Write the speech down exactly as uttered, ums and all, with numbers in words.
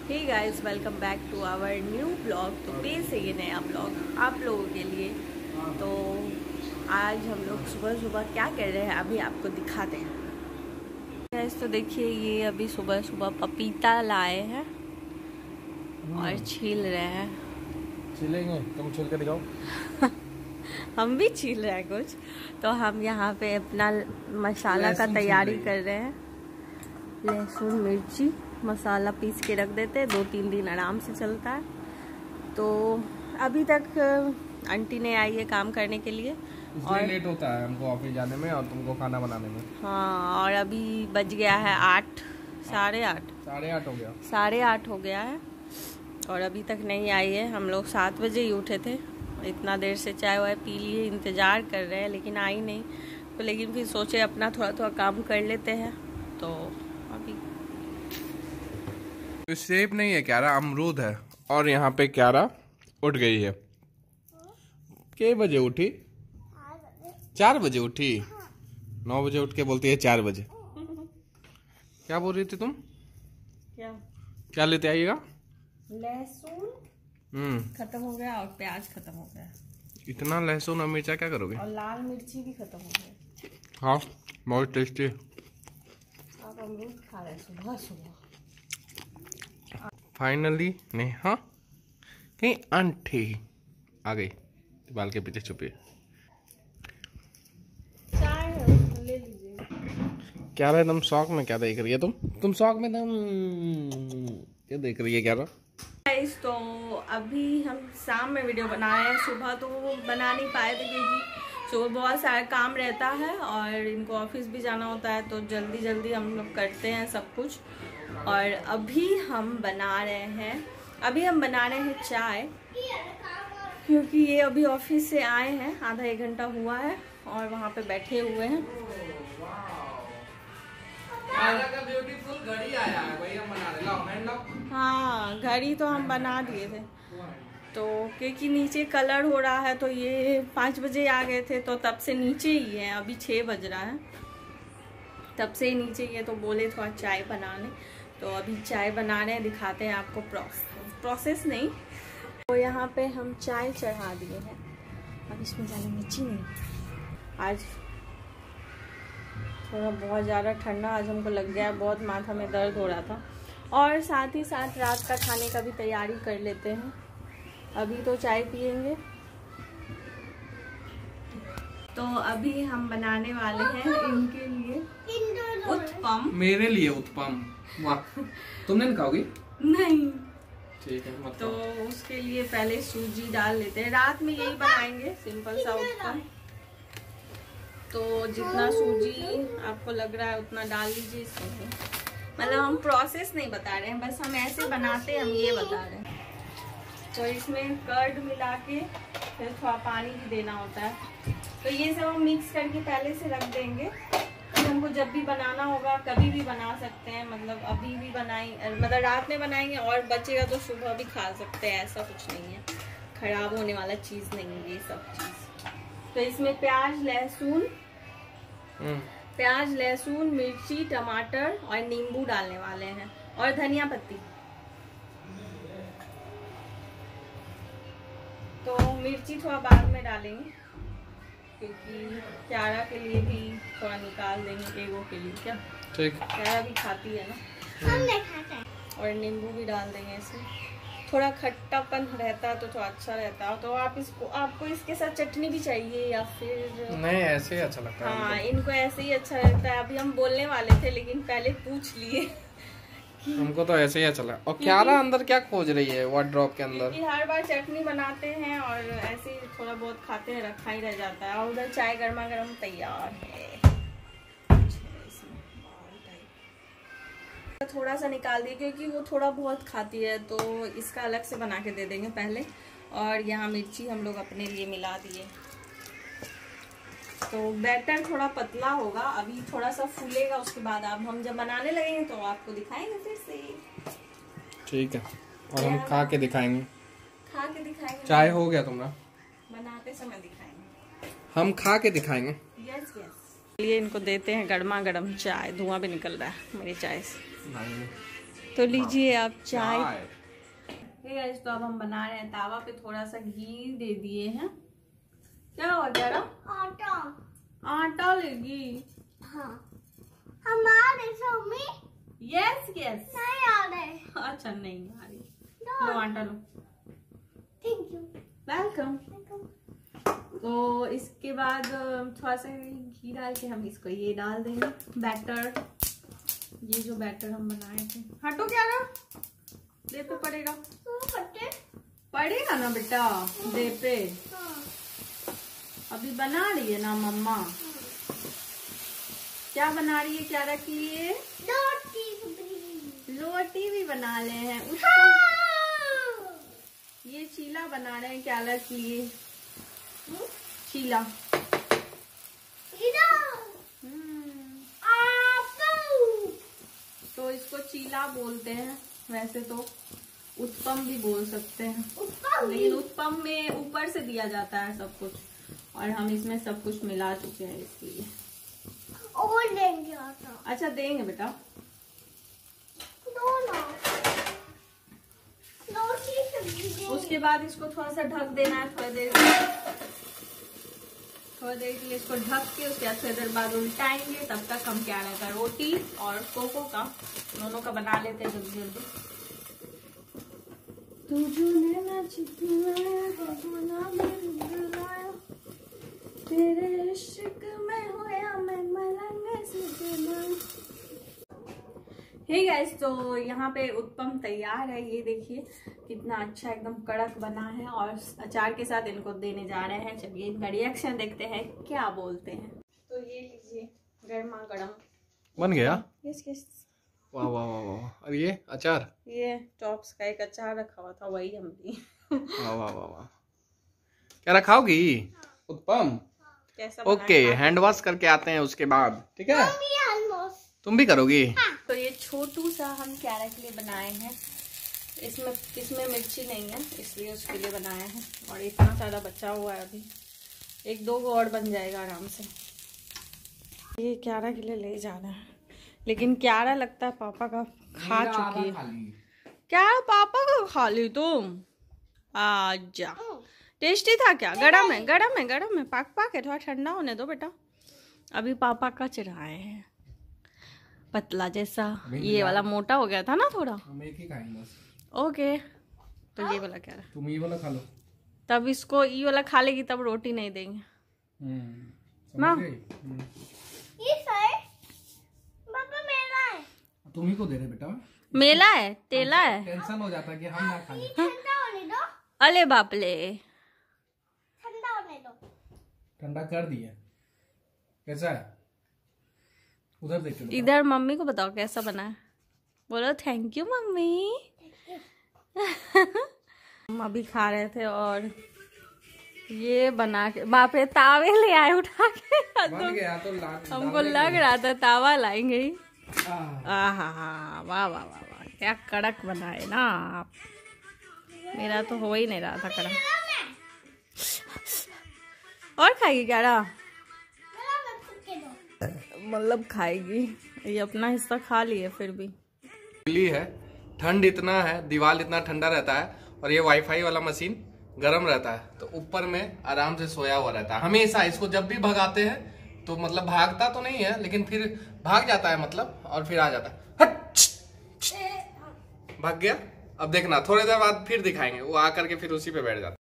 Hey guys, welcome back to our new blog. तो फिर से ये नया ब्लॉग आप लोगों के लिए। तो आज हम लोग सुबह सुबह क्या कर रहे हैं अभी आपको दिखाते हैं। गाइस तो देखिए, ये अभी सुबह सुबह पपीता लाए हैं और छील रहे हैं। छीलेंगे, तुम छील के दिखाओ। हम भी छील रहे हैं कुछ। तो हम यहाँ पे अपना मसाला का तैयारी कर रहे हैं। लहसुन मिर्ची मसाला पीस के रख देते हैं, दो तीन दिन आराम से चलता है। तो अभी तक आंटी ने आई है काम करने के लिए और लेट होता है हमको ऑफिस जाने में और तुमको खाना बनाने में। हाँ, और अभी बज गया है आठ, साढ़े आठ साढ़े आठ हो गया साढ़े आठ हो गया है और अभी तक नहीं आई है। हम लोग सात बजे ही उठे थे, इतना देर से चाय वाय पी लिए, इंतज़ार कर रहे हैं लेकिन आई नहीं। तो लेकिन फिर सोचे अपना थोड़ा थोड़ा काम कर लेते हैं। तो अभी सेब नहीं है क्यारा, अमरूद है। और यहाँ पे क्यारा उठ गई है। कितने बजे उठी? चार बजे उठी। नौ बजे उठ के बोलती है चार बजे। क्या बोल रही थी तुम? क्या क्या लेते आइएगा? लहसुन हम्म खत्म हो गया और प्याज खत्म हो गया। इतना लहसुन और मिर्चा क्या करोगे? और लाल मिर्ची भी खत्म हो गई। हाँ, बहुत टेस्टी। आप अमरूद खा रहे सुबह सुबह। फाइनली नेहा कहीं आंटी आ गई, बाल के पीछे छुपी। चाय ले लीजिए। क्या रहा तुम शौक में क्या देख रही है? तुम तुम शौक में तुम क्या देख रही है? क्या रहा? तो अभी हम शाम में वीडियो बना रहे हैं। सुबह तो बना नहीं पाए थे क्योंकि सुबह बहुत सारा काम रहता है और इनको ऑफिस भी जाना होता है, तो जल्दी जल्दी हम लोग करते हैं सब कुछ। और अभी हम बना रहे हैं अभी हम बना रहे हैं चाय, क्योंकि ये अभी ऑफिस से आए हैं, आधा एक घंटा हुआ है और वहाँ पे बैठे हुए हैं। ब्यूटीफुल घड़ी आया है, वही हम बना रहे हैं। हाँ, घड़ी तो हम बना दिए थे, तो क्योंकि नीचे कलर हो रहा है तो ये पाँच बजे आ गए थे, तो तब से नीचे ही है। अभी छः बज रहा है, तब से ही नीचे ही है। तो बोले थोड़ा चाय बनाने, तो अभी चाय बना रहे हैं, दिखाते हैं आपको। प्रोसेस प्रोसेस नहीं, तो यहाँ पे हम चाय चढ़ा दिए हैं। अब इसमें ज़्यादा मिर्ची नहीं। आज थोड़ा बहुत ज़्यादा ठंडा आज हमको लग गया है, बहुत माथा में दर्द हो रहा था। और साथ ही साथ रात का खाने का भी तैयारी कर लेते हैं। अभी तो चाय पियेंगे। तो अभी हम बनाने वाले हैं इनके लिए उत्पम। मेरे लिए उत्पम? वाह, तुम नहीं खाओगी? नहीं, ठीक है मत। तो उसके लिए पहले सूजी डाल लेते हैं। रात में यही बनाएंगे, सिंपल सा उत्पम। तो जितना सूजी आपको लग रहा है उतना डाल लीजिए इसमें। मतलब हम प्रोसेस नहीं बता रहे हैं, बस हम ऐसे बनाते हैं, हम ये बता रहे हैं। तो इसमें कर्ड मिला के फिर थोड़ा पानी भी देना होता है। तो ये सब हम मिक्स करके पहले से रख देंगे। फिर हमको जब भी बनाना होगा कभी भी बना सकते हैं। मतलब अभी भी बनाई मतलब रात में बनाएंगे और बचेगा तो सुबह भी खा सकते हैं, ऐसा कुछ नहीं है। खराब होने वाला चीज़ नहीं है ये सब चीज़। तो इसमें प्याज लहसुन प्याज लहसुन मिर्ची टमाटर और नींबू डालने वाले हैं और धनिया पत्ती। तो मिर्ची थोड़ा बाद में डालेंगे क्योंकि क्यारा के लिए भी थोड़ा निकाल देंगे, एगो के लिए। क्या ठीक, क्यारा भी खाती है ना। हम नहीं खाते। और नींबू भी डाल देंगे इसमें, थोड़ा खट्टापन रहता है तो थोड़ा अच्छा रहता है। तो आप इसको आपको इसके साथ चटनी भी चाहिए या फिर नहीं? ऐसे ही अच्छा लगता है। हाँ, इनको ऐसे ही अच्छा लगता है। अभी हम बोलने वाले थे लेकिन पहले पूछ लिए। हमको तो ऐसे ही अच्छा लगा। और क्यारा अंदर क्या खोज रही है वार्डरोब के अंदर? क्योंकि हर बार चटनी बनाते हैं और ऐसे ही थोड़ा बहुत खाते हैं, रखा ही रह जाता है। और उधर चाय गर्मा गर्म तैयार है। थोड़ा सा निकाल दिए क्योंकि वो थोड़ा बहुत खाती है, तो इसका अलग से बना के दे देंगे पहले। और यहाँ मिर्ची हम लोग अपने लिए मिला दिए। तो बैटर थोड़ा पतला होगा, अभी थोड़ा सा फूलेगा, उसके बाद अब हम जब बनाने लगेंगे तो आपको दिखाएंगे फिर से। ठीक है, और हम खा के दिखाएंगे। खा के दिखाएंगे। चाय हो गया तुम्हारा? बनाते समय दिखाएंगे, हम खा के दिखाएंगे। Yes yes. लिए इनको देते हैं गर्मा गर्म चाय। धुआं भी निकल रहा है मेरी चाय से। तो लीजिए आप चाय। हे गाइस, तो अब हम बना रहे हैं। तावा पे थोड़ा सा घी दे दिए हैं। क्या हुआ कह रहा? आटा आटा लेगी? हाँ हमारे मम्मी। Yes yes. नहीं आ रहे। अच्छा नहीं आ रही। लो आटा लो। Thank you. वेलकम। तो इसके बाद थोड़ा सा घी डाल के हम इसको ये डाल देंगे बैटर। ये जो बैटर हम बनाए थे। हटो क्या रहा? दे पे पड़ेगा। फटे पड़ेगा ना बेटा दे पे। हाँ। अभी बना रही है ना मम्मा। क्या बना रही है? क्या रखी है? रोटी रोटी भी बना ले हैं। हाँ। ये चीला बना रहे हैं। क्या रखी है? चीला। तो इसको चीला बोलते हैं। वैसे तो उत्पम भी बोल सकते हैं, लेकिन उत्पम में ऊपर से दिया जाता है सब कुछ, और हम इसमें सब कुछ मिला चुके हैं इसलिए। और लेंगे आटा। अच्छा देंगे बेटा। दो ना। रोटी सब्जी देंगे। उसके बाद इसको थोड़ा सा ढक देना है थोड़ी देर के थोड़ी देर के लिए इसको ढक के उसके बाद थोड़ी देर बाद उल्टाएंगे। तब तक हम क्या रहता है रोटी और कोको का दोनों का बना लेते हैं जल्दी जल्दी। तेरे इश्क में होया मैं मलंग से। हे गाइस, तो यहाँ पे उत्पम तैयार है। ये देखिए कितना अच्छा एकदम कड़क बना है, और अचार के साथ इनको देने जा रहे हैं। चलिए इनका रिएक्शन देखते हैं क्या बोलते हैं। तो ये लीजिए गर्मा गर्म बन गया। Yes yes. वाह वाह वाह वाह। और ये अचार, ये टॉप्स का एक अचार रखा हुआ था, वही हम दी। वाह वाह वाह वाह। क्या रखाओगी उत्पम? कैसा? ओके, हैंड वॉश करके आते हैं उसके बाद, ठीक है? तुम भी करोगी? तो ये छोटू सा हम क्यारा के लिए बनाए हैं। इसमें इसमें मिर्ची नहीं है, इसलिए उसके लिए बनाए हैं। और इतना सारा बचा हुआ है, अभी एक दो को और बन जाएगा आराम से। ये क्यारा के लिए ले जाना है, लेकिन क्यारा लगता है पापा का खा चुकी है। क्या पापा का खा ली तुम? आजा। टेस्टी था क्या? गरम है गरम है गरम है। पाक पाक है, थोड़ा ठंडा होने दो बेटा। अभी पापा का चढ़ाए हैं पतला जैसा। ये वाला मोटा हो गया था ना थोड़ा। हम एक ही खाएंगे बस। ओके, तो ये वाला क्या है? तुम ये वाला खा लो। तब इसको ये वाला खा लेगी, तब रोटी नहीं देंगे। ना ये पापा मेला है। तुम ही को दे रहे बेटा। मेला है तेला है। टेंशन हो जाता है कि हम ना खा लें। ठंडा होने दो। अले बाप ले, ठंडा होने दो। ठंडा कर दिया। कैसा है? उधर देखो। इधर मम्मी को बताओ कैसा बना है। बोलो थैंक यू मम्मी। हम अभी खा रहे थे, और ये बना के बाप रे तावे ले आए उठा के। बन गया तो हमको लग रहा था तावा लाएंगे ही। आहा वाह वाह वाह वाह, क्या कड़क बना है ना आप। मेरा तो हो ही नहीं रहा था कड़क। और खाएगी क्या रहा? मतलब खाएगी। ये अपना हिस्सा खा लिए फिर भी। दिल्ली है, ठंड इतना है, दीवार इतना ठंडा रहता है, और ये वाईफाई वाला मशीन गर्म रहता है, तो ऊपर में आराम से सोया हुआ रहता है हमेशा। इसको जब भी भगाते हैं तो मतलब भागता तो नहीं है, लेकिन फिर भाग जाता है मतलब, और फिर आ जाता है। हट भाग गया। अब देखना थोड़ी देर बाद फिर दिखाएंगे, वो आकर के फिर उसी पे बैठ जाता है।